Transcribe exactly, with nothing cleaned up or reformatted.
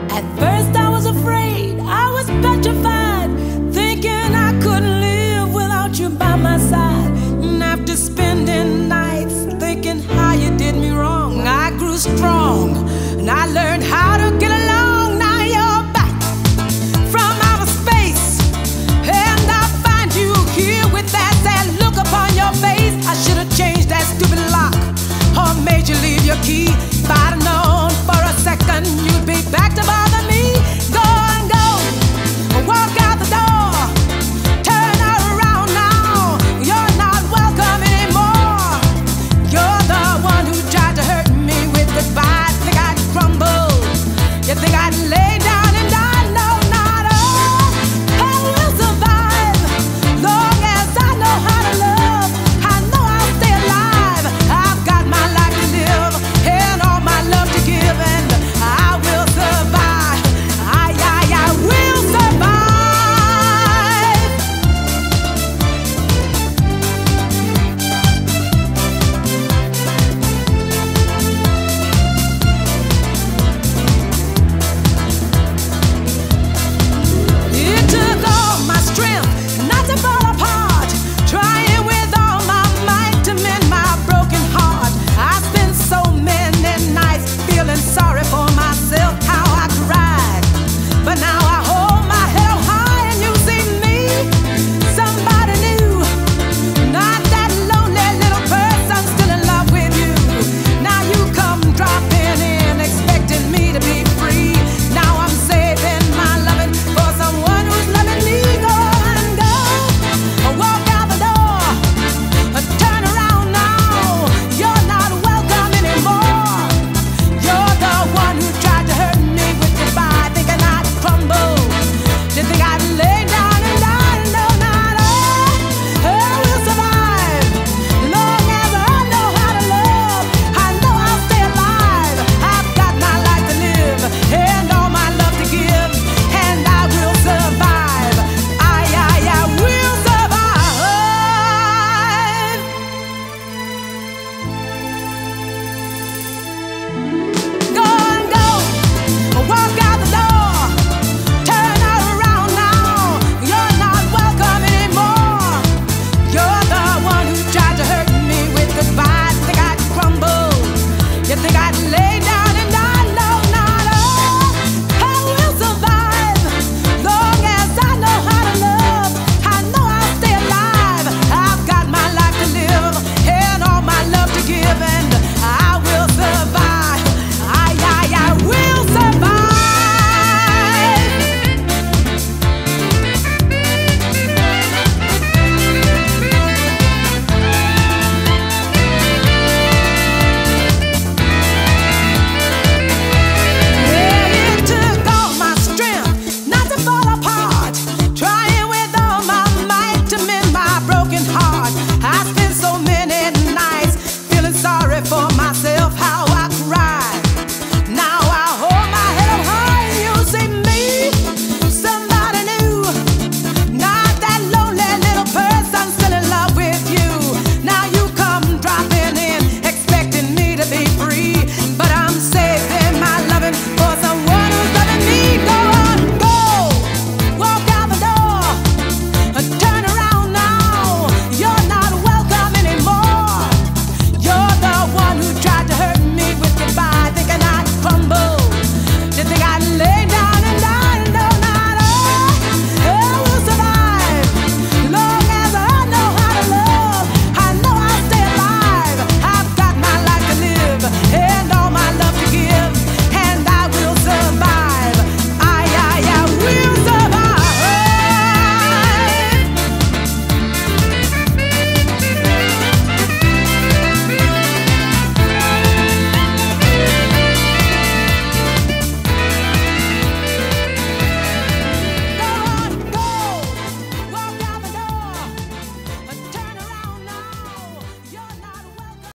At first I was afraid, I was petrified, thinking I couldn't live without you by my side. And after spending nights thinking how you did me wrong, I grew strong and I learned how to get along. Now you're back from outer space, and I find you here with that sad look upon your face. I should have changed that stupid lock or made you leave your key. If I'd have known for a second you'd be back to bother.